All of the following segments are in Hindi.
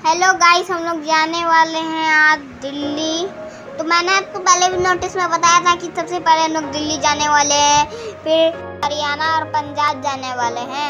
हेलो गाइस, हम लोग जाने वाले हैं आज दिल्ली। तो मैंने आपको पहले भी नोटिस में बताया था कि सबसे पहले हम लोग दिल्ली जाने वाले हैं, फिर हरियाणा और पंजाब जाने वाले हैं।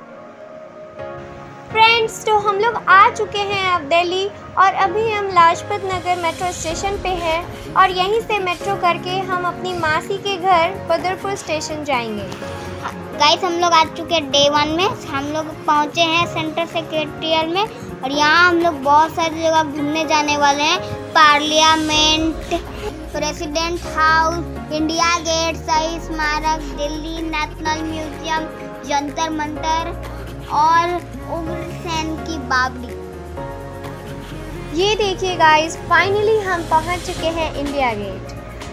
फ्रेंड्स, तो हम लोग आ चुके हैं अब दिल्ली और अभी हम लाजपत नगर मेट्रो स्टेशन पे हैं और यहीं से मेट्रो करके हम अपनी मासी के घर बदरपुर स्टेशन जाएंगे। गाइस, हम लोग आ चुके हैं डे 1 में। हम लोग पहुंचे हैं सेंट्रल सेक्रेटेरिएट में और यहाँ हम लोग बहुत सारी जगह घूमने जाने वाले हैं। Parliament, president house, India gate, Shaheed Smarak, Delhi national museum, Jantar Mantar और उग्रसेन की बावड़ी। ये देखिए गाइस, फाइनली हम पहुंच चुके हैं इंडिया गेट।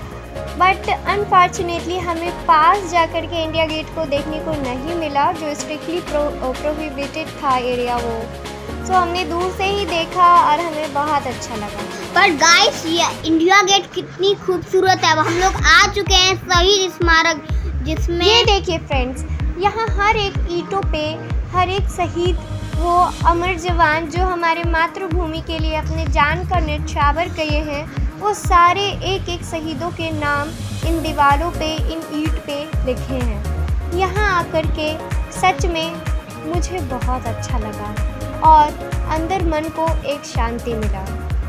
बट अनफॉर्चुनेटली हमें पास जाकर के इंडिया गेट को देखने को नहीं मिला, जो स्ट्रिक्टली प्रोहिबिटेड था एरिया वो। तो हमने दूर से ही देखा और हमें बहुत अच्छा लगा। पर गाइस, ये इंडिया गेट कितनी खूबसूरत है। अब हम लोग आ चुके हैं शहीद स्मारक, जिसमें ये देखिए फ्रेंड्स, यहाँ हर एक ईंटों पे हर एक शहीद, वो अमर जवान जो हमारे मातृभूमि के लिए अपने जान का न्यौछावर किए हैं, वो सारे एक एक शहीदों के नाम इन दीवारों पे, इन ईंट पे लिखे हैं। यहाँ आकर के सच में मुझे बहुत अच्छा लगा और अंदर मन को एक शांति मिला।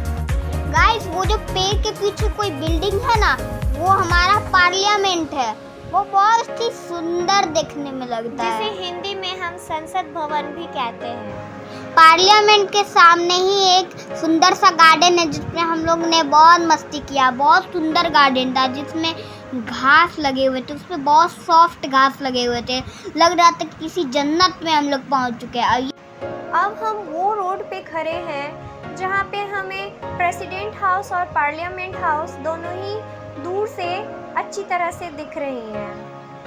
गाइस, वो जो पेड़ के पीछे कोई बिल्डिंग है ना, वो हमारा पार्लियामेंट है। वो बहुत ही सुंदर देखने में लगता है, जिसे हिंदी में हम संसद भवन भी कहते हैं। पार्लियामेंट के सामने ही एक सुंदर सा गार्डन है, जिसमें हम लोग ने बहुत मस्ती किया। बहुत सुंदर गार्डन था, जिसमें घास लगे हुए थे, उसमें बहुत सॉफ्ट घास लगे हुए थे। लग रहा था कि किसी जन्नत में हम लोग पहुंच चुके हैं। अब हम वो रोड पे खड़े हैं जहाँ पे हमें प्रेसिडेंट हाउस और पार्लियामेंट हाउस दोनों ही दूर से अच्छी तरह से दिख रही हैं।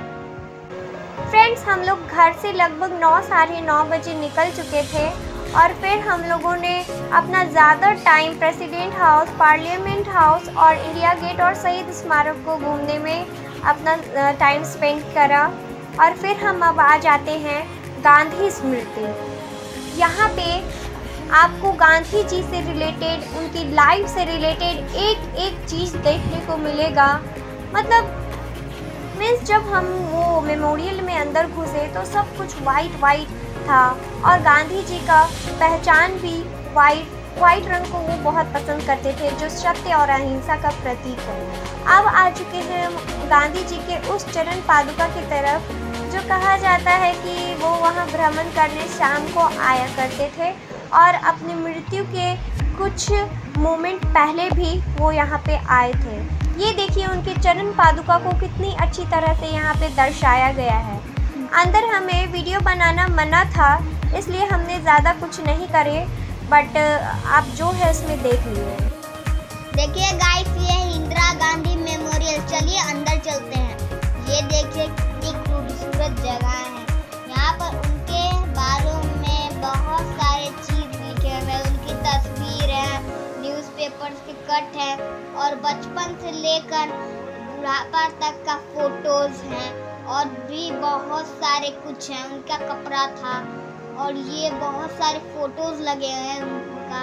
फ्रेंड्स, हम लोग घर से लगभग 9 साढ़े 9 बजे निकल चुके थे और फिर हम लोगों ने अपना ज़्यादा time president house, parliament house और इंडिया गेट और शहीद स्मारक को घूमने में अपना टाइम स्पेंड करा। और फिर हम अब आ जाते हैं गांधी स्मृति। यहाँ पे आपको गांधी जी से रिलेटेड, उनकी लाइफ से रिलेटेड एक एक चीज़ देखने को मिलेगा। मतलब मीन्स जब हम वो मेमोरियल में अंदर घुसे तो सब कुछ वाइट था और गांधी जी का पहचान भी वाइट रंग को वो बहुत पसंद करते थे, जो सत्य और अहिंसा का प्रतीक है। अब आ चुके हैं गांधी जी के उस चरण पादुका की तरफ, जो कहा जाता है कि वो वहाँ भ्रमण करने शाम को आया करते थे और अपनी मृत्यु के कुछ मोमेंट पहले भी वो यहाँ पे आए थे। ये देखिए, उनके चरण पादुका को कितनी अच्छी तरह से यहाँ पे दर्शाया गया है। अंदर हमें वीडियो बनाना मना था, इसलिए हमने ज़्यादा कुछ नहीं करे, बट आप जो है इसमें देख लिए। देखिए गाइस, ये है इंदिरा गांधी मेमोरियल। चलिए अंदर चलते हैं। ये देखिए कितनी खूबसूरत जगह है। यहाँ पर उनके बारे में बहुत सारे चीज़ लिखे हुए हैं। उनकी तस्वीर है, न्यूज़पेपर्स के कट है और बचपन से लेकर बुढ़ापा तक का फोटोज़ हैं और भी बहुत सारे कुछ हैं। उनका कपड़ा था और ये बहुत सारे फोटोज़ लगे हुए हैं उनका।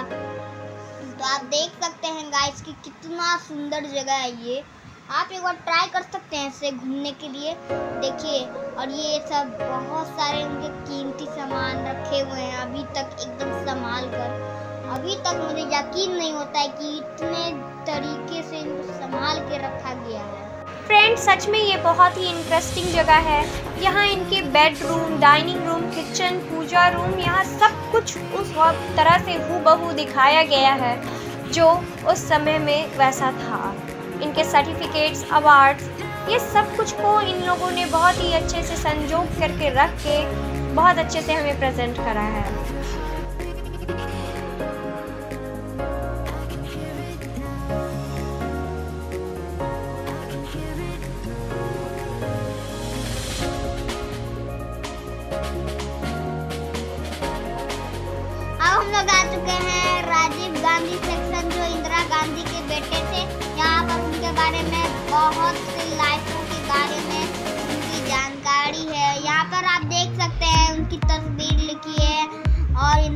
तो आप देख सकते हैं गाइस कि कितना सुंदर जगह है ये। आप एक बार ट्राई कर सकते हैं इसे घूमने के लिए। देखिए, और ये सब बहुत सारे उनके कीमती सामान रखे हुए हैं अभी तक एकदम संभाल कर। अभी तक मुझे यकीन नहीं होता है कि इतने तरीके से इनको संभाल के रखा गया है। फ्रेंड्स, सच में ये बहुत ही इंटरेस्टिंग जगह है। यहाँ इनके bedroom, dining room, kitchen, puja room, यहाँ सब कुछ उस तरह से हूबहू दिखाया गया है जो उस समय में वैसा था। इनके सर्टिफिकेट्स, अवार्ड्स, ये सब कुछ को इन लोगों ने बहुत ही अच्छे से संजोग करके रख के बहुत अच्छे से हमें प्रेजेंट करा है। हम लोग आ चुके हैं राजीव गांधी सेक्शन, जो इंदिरा गांधी के बेटे थे। यहाँ पर उनके बारे में बहुत सी लाइफों के बारे में उनकी जानकारी है। यहाँ पर आप देख सकते हैं उनकी तस्वीर लिखी है और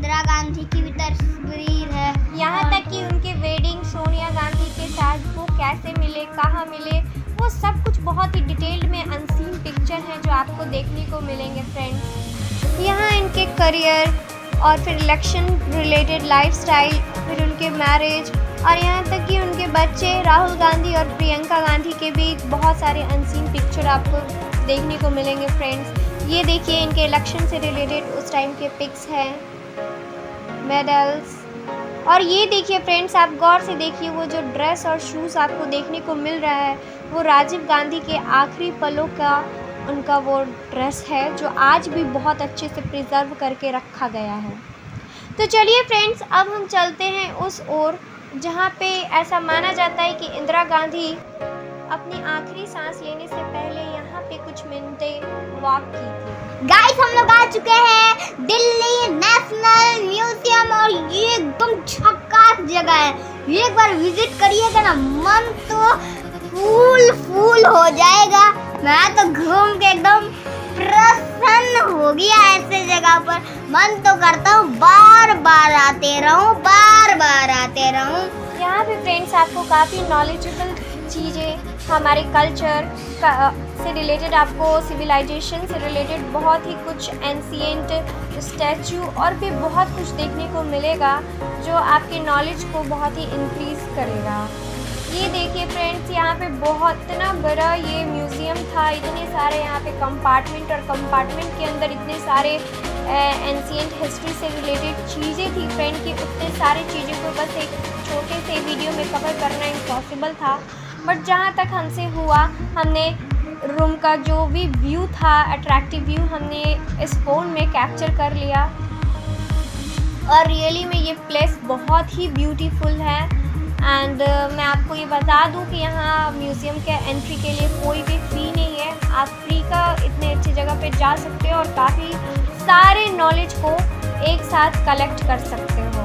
कैसे मिले, कहाँ मिले, वो सब कुछ बहुत ही डिटेल्ड में अनसीन पिक्चर हैं जो आपको देखने को मिलेंगे फ्रेंड्स। यहाँ इनके करियर और फिर इलेक्शन रिलेटेड लाइफस्टाइल, फिर उनके मैरिज और यहाँ तक कि उनके बच्चे राहुल गांधी और प्रियंका गांधी के भी बहुत सारे अनसीन पिक्चर आपको देखने को मिलेंगे फ्रेंड्स। ये देखिए इनके इलेक्शन से रिलेटेड उस टाइम के पिक्स हैं, मेडल्स। और ये देखिए फ्रेंड्स, आप गौर से देखिए वो जो ड्रेस और शूज़ आपको देखने को मिल रहा है वो राजीव गांधी के आखिरी पलों का उनका वो ड्रेस है जो आज भी बहुत अच्छे से प्रिजर्व करके रखा गया है। तो चलिए फ्रेंड्स, अब हम चलते हैं उस ओर जहाँ पे ऐसा माना जाता है कि इंदिरा गांधी अपनी आखिरी सांस लेने से पहले यहाँ पे कुछ मिनटें वॉक की थी। गाइस हम लोग आ चुके हैं दिल्ली नेशनल म्यूजियम और ये एकदम झकास जगह है। ये एक बार विजिट करिएगा ना, मन तो फूल हो जाएगा। मैं तो घूम के एकदम प्रसन्न हो गया ऐसे जगह पर। मन तो करता हूँ बार बार आते रहूं। यहाँ पे फ्रेंड्स आपको काफ़ी नॉलेजेबल चीज़ें, हमारे कल्चर से रिलेटेड, आपको सिविलाइजेशन से रिलेटेड बहुत ही कुछ एंशिएंट स्टैचू और भी बहुत कुछ देखने को मिलेगा जो आपके नॉलेज को बहुत ही इंक्रीज़ करेगा। ये देखिए फ्रेंड्स, यहाँ पे बहुत इतना बड़ा ये म्यूज़ियम था, इतने सारे यहाँ पे कंपार्टमेंट और कंपार्टमेंट के अंदर इतने सारे एंशिएंट हिस्ट्री से रिलेटेड चीज़ें थी फ्रेंड कि उतने सारे चीज़ों को बस एक छोटे से वीडियो में कवर करना इम्पॉसिबल था। बट जहाँ तक हमसे हुआ, हमने रूम का जो भी व्यू था, अट्रैक्टिव व्यू, हमने इस फ़ोन में कैप्चर कर लिया। और रियली में ये प्लेस बहुत ही ब्यूटीफुल है। एंड मैं आपको ये बता दूं कि यहाँ म्यूज़ियम के एंट्री के लिए कोई भी फ़ी नहीं है। आप फ्री का इतने अच्छी जगह पे जा सकते हो और काफ़ी सारे नॉलेज को एक साथ कलेक्ट कर सकते हो।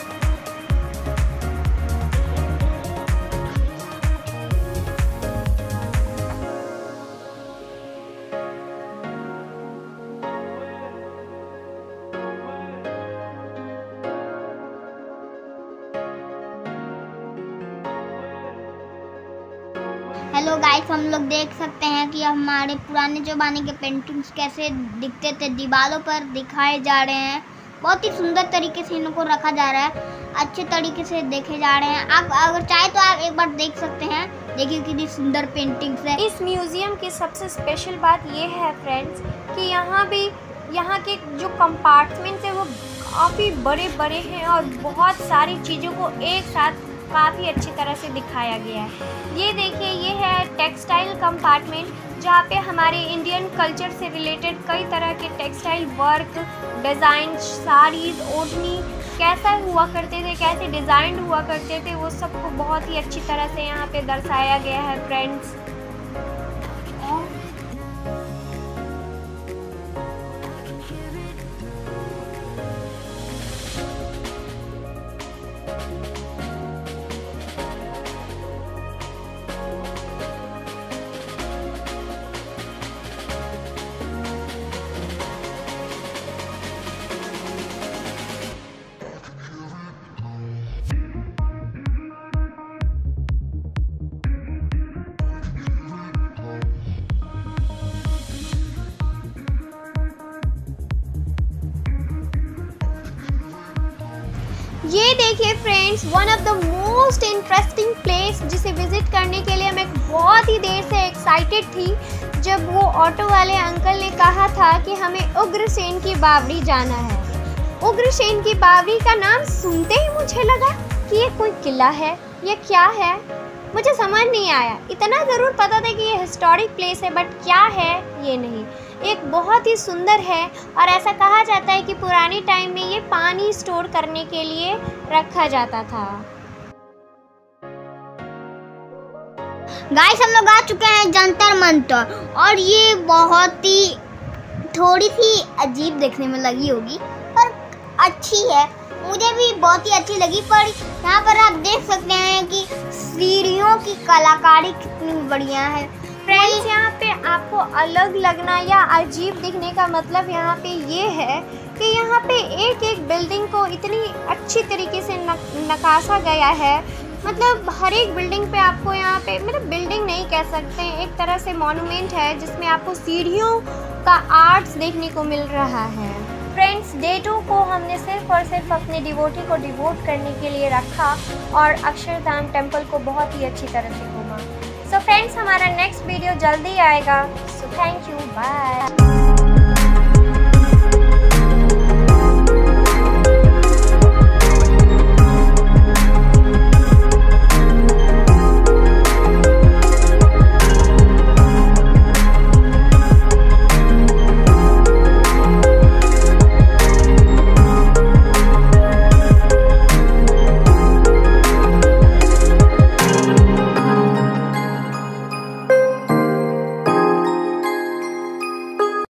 हेलो गाइस, हम लोग देख सकते हैं कि हमारे पुराने ज़माने के पेंटिंग्स कैसे दिखते थे, दीवारों पर दिखाए जा रहे हैं। बहुत ही सुंदर तरीके से इनको रखा जा रहा है, अच्छे तरीके से देखे जा रहे हैं। आप अगर चाहे तो आप एक बार देख सकते हैं। देखिए कितनी सुंदर पेंटिंग्स है। इस म्यूज़ियम की सबसे स्पेशल बात ये है फ्रेंड्स कि यहाँ के जो कंपार्टमेंट्स हैं वो काफ़ी बड़े बड़े हैं और बहुत सारी चीज़ों को एक साथ काफ़ी अच्छी तरह से दिखाया गया है। ये देखिए, ये है टेक्सटाइल कंपार्टमेंट जहाँ पे हमारे इंडियन कल्चर से रिलेटेड कई तरह के टेक्सटाइल वर्क, डिज़ाइन, साड़ीज़, ओढ़नी कैसा हुआ करते थे, कैसे डिज़ाइन हुआ करते थे, वो सबको बहुत ही अच्छी तरह से यहाँ पे दर्शाया गया है फ्रेंड्स। ये देखिए friends, one of the most interesting place जिसे विज़िट करने के लिए मैं बहुत ही देर से एक्साइटेड थी जब वो ऑटो वाले अंकल ने कहा था कि हमें उग्रसेन की बावड़ी जाना है। उग्रसेन की बावड़ी का नाम सुनते ही मुझे लगा कि ये कोई किला है या क्या है, मुझे समझ नहीं आया। इतना ज़रूर पता था कि ये हिस्टोरिक प्लेस है, बट क्या है ये नहीं। एक बहुत ही सुंदर है और ऐसा कहा जाता है कि पुराने टाइम में ये पानी स्टोर करने के लिए रखा जाता था। गाइस हम लोग आ चुके हैं जंतर मंतर और ये बहुत ही थोड़ी सी अजीब देखने में लगी होगी पर अच्छी है, मुझे भी बहुत ही अच्छी लगी। पर यहाँ पर आप देख सकते हैं कि सीढ़ियों की कलाकारी कितनी बढ़िया है। फ्रेंड्स, यहाँ पे आपको अलग लगना या अजीब दिखने का मतलब यहाँ पे ये है कि यहाँ पे एक एक बिल्डिंग को इतनी अच्छी तरीके से नकाशा गया है मतलब हर एक बिल्डिंग पे आपको यहाँ पे, मतलब बिल्डिंग नहीं कह सकते हैं, एक तरह से मॉन्यूमेंट है जिसमें आपको सीढ़ियों का आर्ट्स देखने को मिल रहा है। फ्रेंड्स, डे 2 को हमने सिर्फ और सिर्फ अपने डिवोटी को डिवोट करने के लिए रखा और अक्षरधाम टेम्पल को बहुत ही अच्छी तरह से घूमा। सो फ्रेंड्स, हमारा नेक्स्ट वीडियो जल्दी आएगा। So thank you, bye.